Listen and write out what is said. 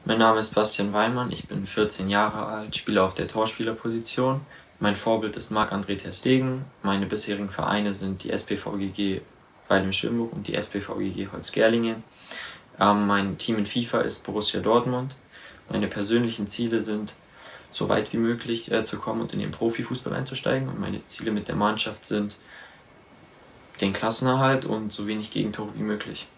Mein Name ist Bastian Weinmann, ich bin 14 Jahre alt, spiele auf der Torspielerposition. Mein Vorbild ist Marc-André ter Stegen. Meine bisherigen Vereine sind die SPVGG Weil im Schönbuch und die SPVGG Holzgerlingen. Mein Team in FIFA ist Borussia Dortmund. Meine persönlichen Ziele sind, so weit wie möglich zu kommen und in den Profifußball einzusteigen. Und meine Ziele mit der Mannschaft sind den Klassenerhalt und so wenig Gegentore wie möglich.